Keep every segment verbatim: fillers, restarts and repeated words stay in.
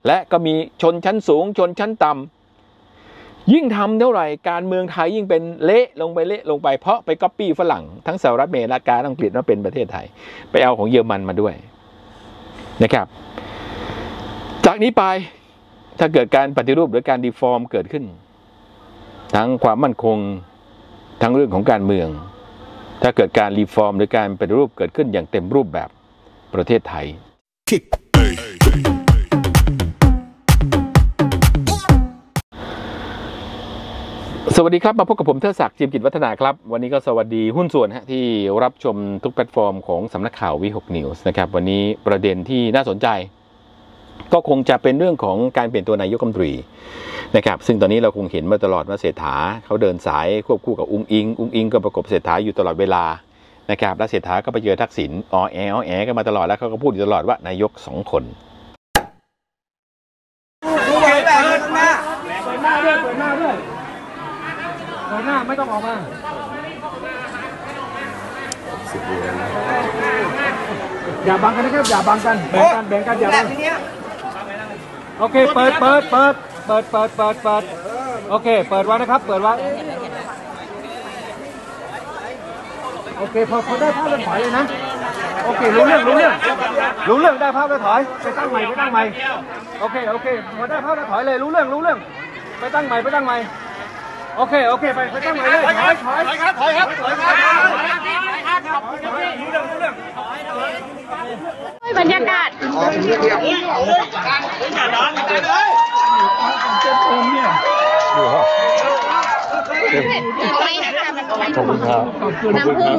และก็มีชนชั้นสูงชนชั้นต่ำยิ่งทำเท่าไหร่การเมืองไทยยิ่งเป็นเละลงไปเละลงไปเพราะไปก๊อปปี้ฝรั่งทั้งสหรัฐอเมริกาอังกฤษมาเป็นประเทศไทยไปเอาของเยอรมันมาด้วยนะครับจากนี้ไปถ้าเกิดการปฏิรูปหรือการรีฟอร์มเกิดขึ้นทั้งความมั่นคงทั้งเรื่องของการเมืองถ้าเกิดการรีฟอร์มหรือการปฏิรูปเกิดขึ้นอย่างเต็มรูปแบบประเทศไทยสวัสดีครับมาพบกับผมเทิดศักดิ์จิมกิจวัฒนาครับวันนี้ก็สวัสดีหุ้นส่วนฮะที่รับชมทุกแพลตฟอร์มของสำนักข่าววีหกนิวส์นะครับวันนี้ประเด็นที่น่าสนใจก็คงจะเป็นเรื่องของการเปลี่ยนตัวนายกรัฐมนตรีนะครับซึ่งตอนนี้เราคงเห็นมาตลอดว่าเศรษฐาเขาเดินสายควบคู่กับอุ้งอิงอุ้งอิงก็ประกบเศรษฐาอยู่ตลอดเวลานะครับและเศรษฐาก็ไปเจอทักษิณอ๋อแออ๋อแอกันมาตลอดแล้วเขาก็พูดอยู่ตลอดว่านายกสองคนดูเปิดแบบเปิดหน้าเปิดหน้าด้วยเปิดหน้าด้วยเปิดหน้าไม่ต้องออกมาอย่าบังกันนะครับอย่าบังกันแบ่งกันแบ่งกันอย่าบังโอเคเปิดเปิดเปิดเปิดเปิดเปิดเปิดโอเคเปิดไว้นะครับเปิดไว้โอเคพอพอได้ภาพแล้วถอยเลยนะโอเครู้เรื่องรู้เรื่องรู้เรื่องได้ภาพแล้วถอยไปตั้งใหม่ไปตั้งใหม่โอเคโอเคพอได้ภาพแล้วถอยเลยรู้เรื่องรู้เรื่องไปตั้งใหม่ไปตั้งใหม่โอเคโอเคไปไปตั้งใหม่เลยถอยถอยถอยครับถอยครับถอยครับรู้เรื่องรู้เรื่องบรรยากาศขอบคุณครับน้ำพึ่ง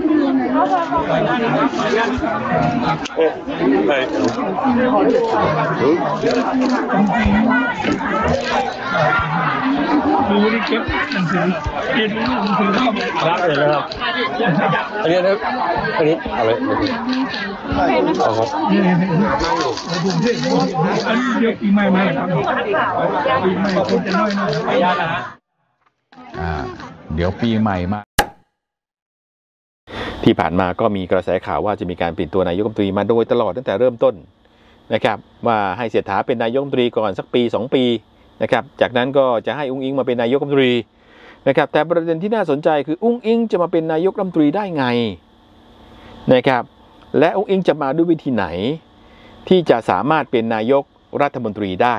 ดูดิเก็บหนังสือเรียนรู้หนังสือครับรับเลยนะครับอันนี้นะอันนี้อะไรเอาครับอันนี้เดี๋ยวปีใหม่ใหม่ครับปีใหม่คนจะน้อยหน่อยไปยานะอ่าเดี๋ยวปีใหม่มาที่ผ่านมาก็มีกระแสข่าวว่าจะมีการเปลี่ยนตัวนายกรัฐมนตรีมาโดยตลอดตั้งแต่เริ่มต้นนะครับว่าให้เศรษฐาเป็นนายกรัฐมนตรีก่อนสักปีสองปีนะครับจากนั้นก็จะให้อุ้งอิงมาเป็นนายกรัฐมนตรีนะครับแต่ประเด็นที่น่าสนใจคืออุ้งอิงจะมาเป็นนายกรัฐมนตรีได้ไงนะครับและอุ้งอิงจะมาด้วยวิธีไหนที่จะสามารถเป็นนายกรัฐมนตรีได้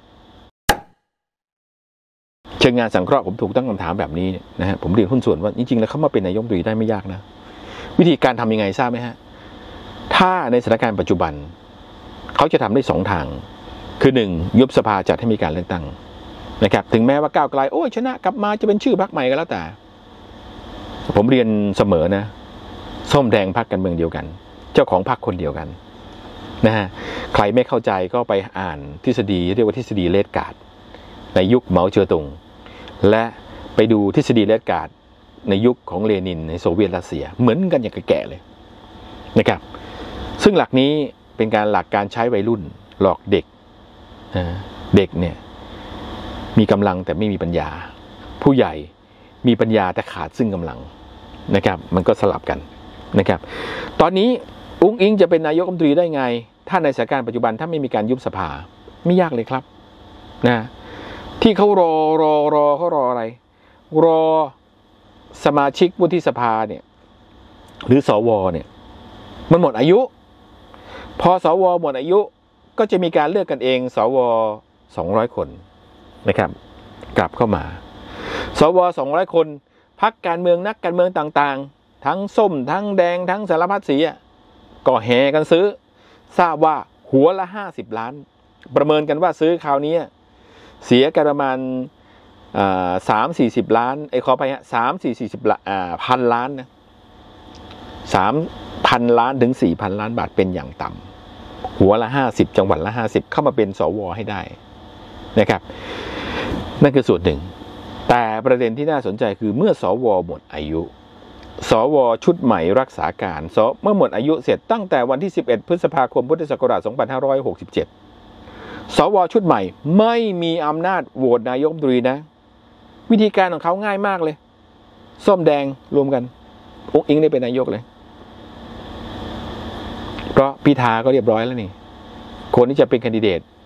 เชิงงานสังเคราะห์ผมถูกตั้งคำถามแบบนี้นะฮะผมเรียนหุ้นส่วนว่าจริงๆแล้วเขามาเป็นนายกรัฐมนตรีได้ไม่ยากนะวิธีการทำยังไงทราบไหมฮะถ้าในสถานการณ์ปัจจุบันเขาจะทำได้สองทางคือหนึ่งยุบสภาจัดให้มีการเลือกตั้งนะครับถึงแม้ว่าก้าวไกลโอ้ยชนะกลับมาจะเป็นชื่อพรรคใหม่ก็แล้วแต่ผมเรียนเสมอนะส้มแดงพรรคการเมืองเดียวกันเจ้าของพรรคคนเดียวกันนะฮะใครไม่เข้าใจก็ไปอ่านทฤษฎีเรียกว่าทฤษฎีเลดการ์ดในยุคเหมาเจ๋อตุงและไปดูทฤษฎีเลดการ์ดในยุคของเลนินในโซเวียตรัสเซียเหมือนกันอย่างแก่เลยนะครับซึ่งหลักนี้เป็นการหลักการใช้วัยรุ่นหลอกเด็กเด็กเนี่ยมีกำลังแต่ไม่มีปัญญาผู้ใหญ่มีปัญญาแต่ขาดซึ่งกำลังนะครับมันก็สลับกันนะครับตอนนี้อุ้งอิงจะเป็นนายกรัฐมนตรีได้ไงถ้าในสถานการณ์ปัจจุบันถ้าไม่มีการยุบสภาไม่ยากเลยครับนะที่เขารอรอรอเขารออะไรรอสมาชิกวุฒิสภาเนี่ยหรือสวเนี่ยมันหมดอายุพอสวหมดอายุก็จะมีการเลือกกันเองสวสองร้อยคนนะครับกลับเข้ามาสวสองร้อยคนพรรคการเมืองนักการเมืองต่างๆทั้งส้มทั้งแดงทั้งสารพัดสีก็แห่กันซื้อทราบว่าหัวละห้าสิบล้านประเมินกันว่าซื้อคราวนี้เสียกันประมาณสามสี่สิบล้านไอ้ขอไปฮะสามสี่สี่สิบพันล้านนะสามพันล้านถึงสี่พันล้านบาทเป็นอย่างต่ำหัวละห้าสิบจังหวัดละห้าสิบเข้ามาเป็นสวให้ได้นะครับนั่นคือส่วนหนึ่งแต่ประเด็นที่น่าสนใจคือเมื่อสวหมดอายุสวชุดใหม่รักษาการสเมื่อหมดอายุเสร็จตั้งแต่วันที่สิบเอ็ดพฤษภาคมพุทธศักราชสองพันห้าร้อยหกสิบเจ็ดสวชุดใหม่ไม่มีอำนาจโหวตนายกรัฐมนตรีนะวิธีการของเขาง่ายมากเลยส้มแดงรวมกันอุ้งอิงได้เป็นนายกเลยเพราะพิธาก็เรียบร้อยแล้วนี่คนที่จะเป็นแคนดิเดต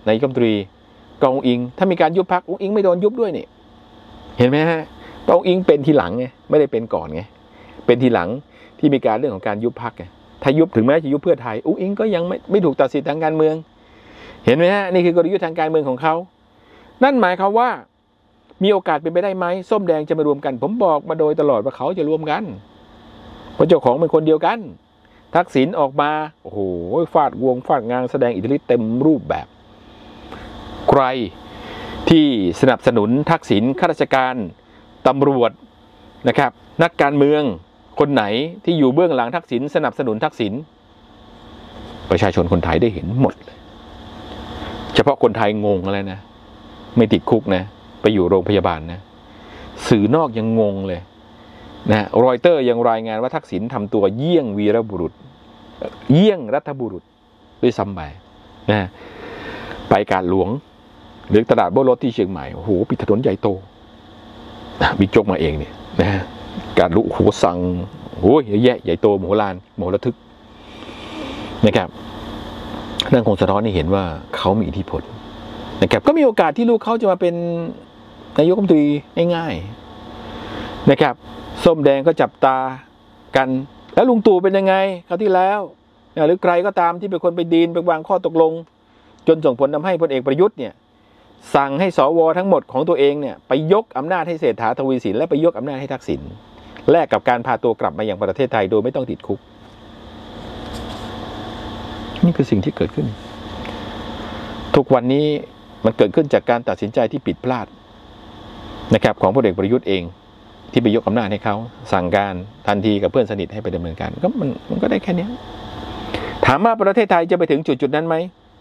นายกรัฐมนตรีกองอิงถ้ามีการยุบพรรคองอิงไม่โดนยุบด้วยนี่เห็นไหมฮะกองอิงเป็นทีหลังไงไม่ได้เป็นก่อนไงเป็นทีหลังที่มีการเรื่องของการยุบพรรคไงถ้ายุบถึงแม้จะยุบเพื่อไทยองอิงก็ยังไม่ไม่ถูกตัดสิทธิ์ทางการเมืองเห็นไหมฮะนี่คือกลยุทธ์ทางการเมืองของเขานั่นหมายความว่ามีโอกาสเป็นไปได้ไหมส้มแดงจะมารวมกันผมบอกมาโดยตลอดว่าเขาจะรวมกันเพราะเจ้าของเป็นคนเดียวกันทักษิณออกมาโอ้โหฟาดวงฟาดงานแสดงอิทธิฤทธิ์เต็มรูปแบบใครที่สนับสนุนทักษิณข้าราชการตำรวจนะครับนักการเมืองคนไหนที่อยู่เบื้องหลังทักษิณสนับสนุนทักษิณประชาชนคนไทยได้เห็นหมดเลยเฉพาะคนไทยงงอะไรนะไม่ติดคุกนะไปอยู่โรงพยาบาลนะสื่อนอกยังงงเลยนะรอยเตอร์ยังรายงานว่าทักษิณทำตัวเยี่ยงวีรบุรุษเยี่ยงรัฐบุรุษด้วยซ้ำไปนะไปการหลวงหรือตลาดโบรถที่เชียงใหม่โอ้โหปิดถนนใหญ่โตบิ๊กโจ๊กมาเองเนี่ยนะการลุโหสั่งโอ้ยเยอะแยะใหญ่โตมโหฬารมโหระทึกนะครับนั่นคงสะท้อนให้เห็นว่าเขามีอิทธิพลนะครับก็มีโอกาสที่ลูกเขาจะมาเป็นนายกรัฐมนตรีง่ายๆนะครับส้มแดงก็จับตากันแล้วลุงตู่เป็นยังไงคราวที่แล้วหรือใครก็ตามที่เป็นคนไปดีลไปวางข้อตกลงจนส่งผลทำให้พลเอกประยุทธ์เนี่ยสั่งให้สวทั้งหมดของตัวเองเนี่ยไปยกอำนาจให้เศรษฐาทวีสินและไปยกอำนาจให้ทักษิณแลกกับการพาตัวกลับมาอย่างประเทศไทยโดยไม่ต้องติดคุกนี่คือสิ่งที่เกิดขึ้นทุกวันนี้มันเกิดขึ้นจากการตัดสินใจที่ผิดพลาดนะครับของพลเอกประยุทธ์เองที่ไปยกอำนาจให้เขาสั่งการทันทีกับเพื่อนสนิทให้ไปดำเนินการก็มันมันก็ได้แค่นี้ถามว่าประเทศไทยจะไปถึงจุดจุดนั้นไหม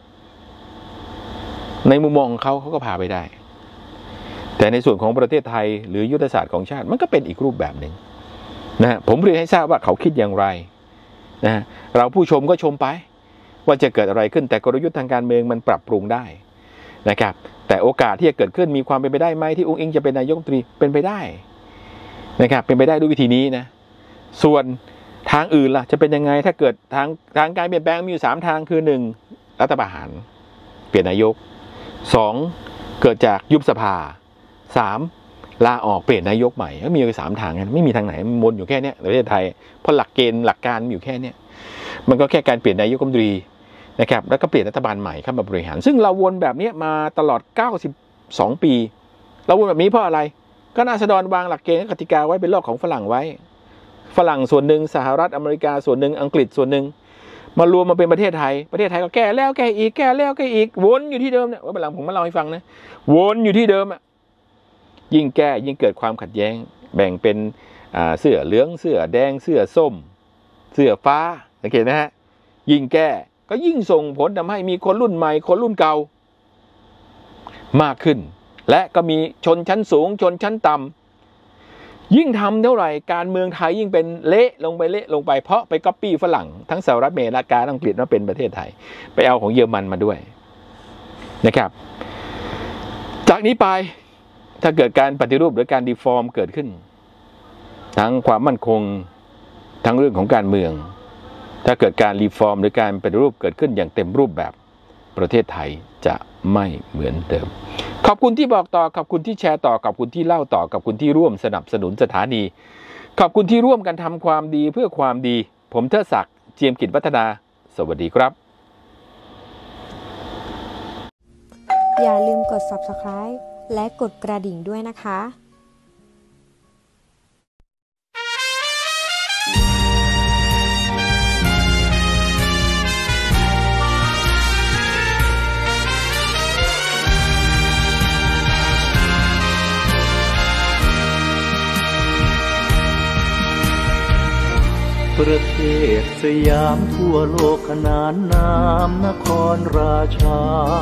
ในมุมมองของเขาเขาก็พาไปได้แต่ในส่วนของประเทศไทยหรือยุทธศาสตร์ของชาติมันก็เป็นอีกรูปแบบหนึ่งนะฮะผมเรียนให้ทราบว่าเขาคิดอย่างไรนะฮะเราผู้ชมก็ชมไปว่าจะเกิดอะไรขึ้นแต่กลยุทธ์ทางการเมืองมันปรับปรุงได้นะครับแต่โอกาสที่จะเกิดขึ้นมีความเป็นไปได้ไหมที่องค์อิงจะเป็นนายกรัฐมนตรีเป็นไปได้นะครับเป็นไปได้ด้วยวิธีนี้นะส่วนทางอื่นล่ะจะเป็นยังไงถ้าเกิดทางทางการเปลี่ยนแปลงมีอยู่สามทางคือหนึ่งรัฐประหารเปลี่ยนนายกสองเกิดจากยุบสภาสามลาออกเปลี่ยนนายกใหม่ก็มีอยู่สามทางกันไม่มีทางไหนมันวนอยู่แค่นี้ในประเทศไทยเพราะหลักเกณฑ์หลักการอยู่แค่นี้มันก็แค่การเปลี่ยนนายกรัฐมนตรีนะครับแล้วก็เปลี่ยนรัฐบาลใหม่เข้ามาบริหารซึ่งเราวนแบบนี้มาตลอดเก้าสิบสองปีเราวนแบบนี้เพราะอะไรก็ราษฎรวางหลักเกณฑ์กติกาไว้เป็นโลกของฝรั่งไว้ฝรั่งส่วนหนึ่งสหรัฐอเมริกาส่วนหนึ่งอังกฤษส่วนหนึ่งมารวมมาเป็นประเทศไทยประเทศไทยก็แก้แล้วแก้อีกแก้แล้วแก้อีกวนอยู่ที่เดิมเนี่ยว่าเวลาผมมาเล่าให้ฟังนะวนอยู่ที่เดิมอ่ะยิ่งแก้ยิ่งเกิดความขัดแย้งแบ่งเป็นเสื้อเหลืองเสื้อแดงเสื้อส้มเสื้อฟ้าโอเคนะฮะยิ่งแก้ก็ยิ่งส่งผลทำให้มีคนรุ่นใหม่คนรุ่นเก่ามากขึ้นและก็มีชนชั้นสูงชนชั้นต่ำยิ่งทำเท่าไหร่การเมืองไทยยิ่งเป็นเละลงไปเละลงไปเพราะไปก๊อปปี้ฝรั่งทั้งสหรัฐอเมริกาอังกฤษมาเป็นประเทศไทยไปเอาของเยอรมันมาด้วยนะครับจากนี้ไปถ้าเกิดการปฏิรูปหรือการดีฟอร์มเกิดขึ้นทั้งความมั่นคงทั้งเรื่องของการเมืองถ้าเกิดการรีฟอร์มหรือการปฏิรูปเกิดขึ้นอย่างเต็มรูปแบบประเทศไทยจะไม่เหมือนเดิมขอบคุณที่บอกต่อขอบคุณที่แชร์ต่อขอบคุณที่เล่าต่อขอบคุณที่ร่วมสนับสนุนสถานีขอบคุณที่ร่วมกันทำความดีเพื่อความดีผมเทิดศักดิ์เจียมกิจวัฒนาสวัสดีครับอย่าลืมกด ซับสไครบ์ และกดกระดิ่งด้วยนะคะประเทศสยามทั่วโลกขนานนามนครราชา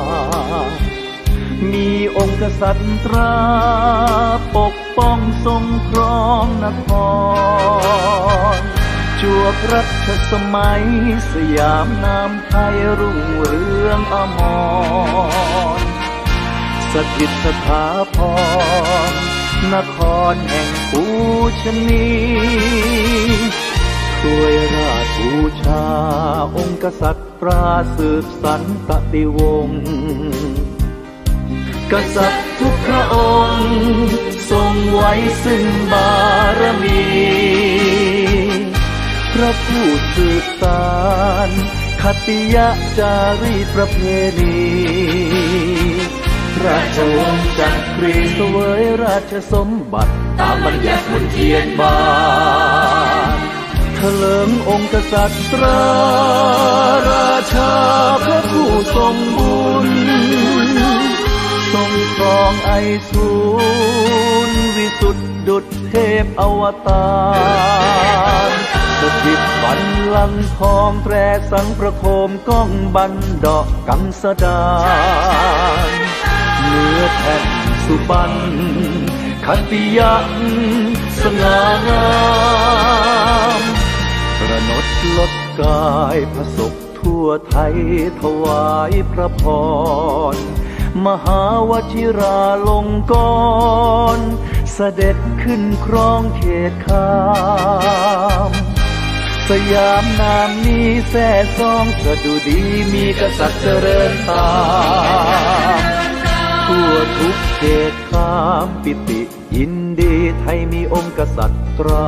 มีองค์กษัตริย์ตราปกป้องทรงครองนครจวบรัชสมัยสยามนามไทยรุ่งเรืองอมรสถิตสถาพรนครแห่งปูชนีช่วยราชบูชาองค์กษัตริย์ตราสืบสันตติวงศ์กษัตริย์ทุกพระองค์ทรงไว้ซึ่งบารมีพระผู้สืบสานคติยจารีตประเพณีราชวงศ์จักรีเสวยราชสมบัติตามบัญญัติมนเทียนบานเถลิงองค์กษัตริย์ตราราชาพระผู้ทรงบุญทรงครองไอสูรวิสุทธิดุจเทพอวตารสถิตบัลลังก์ทองแตรสังประโคมก้องบันดากังสดานเนื้อแผ่นสุบรรณคติยักษ์สง่างามประนดลดกายพระศกทั่วไทยถวายพระพรมหาวชิราลงกรณ์เสด็จขึ้นครองเขตคามสยามนามนี้แท้ซองสะดุดีมีกษัตริย์เจริญตามทั่วทุกเขตคามปิติยินดีไทยมีองค์กษัตริย์ตรา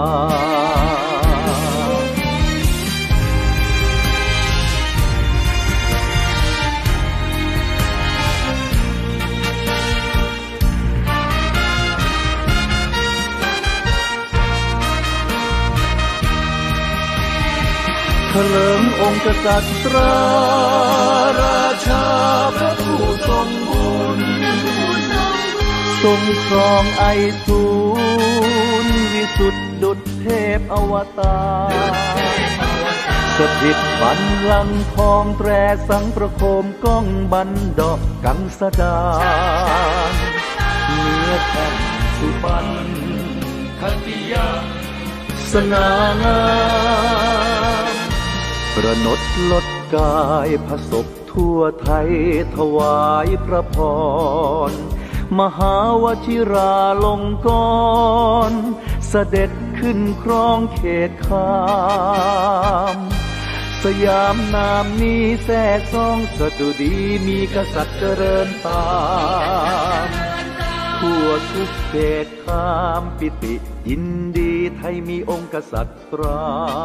เถลิงองค์กษัตริย์ตราราชาพระผู้ทรงบุญทรงครองไอสูรวิสุทธิดุจเทพอวตารสถิตบัลลังก์ทองแตรสังประโคมก้องบันดากังสดานเนื้อแผ่นสุบรรณคติยักษ์สง่างามประนดลดกายพระศพทั่วไทยถวายพระพรมหาวชิราลงกรณ์เสด็จขึ้นครองเขตคามสยามนามนี้แท้ซองสะดุดีมีกษัตริย์เจริญตามทั่วทุกเขตคามปิติยินดีไทยมีองค์กษัตริย์ตรา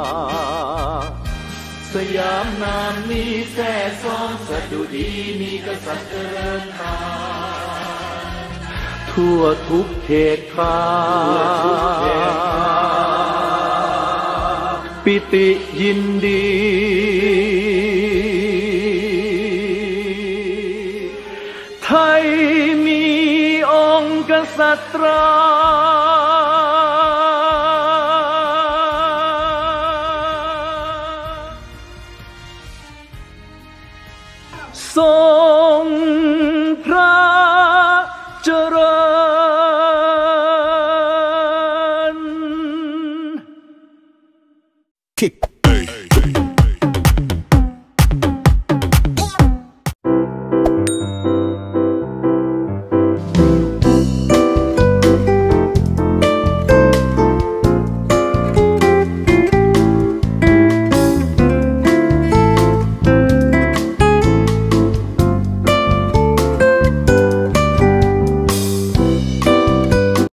สยามนามนี้แท้ซองสะดุดีมีกษัตริย์เจริญตามทั่วทุกเขตคามปิติยินดีไทยมีองค์กษัตริย์ตราทรง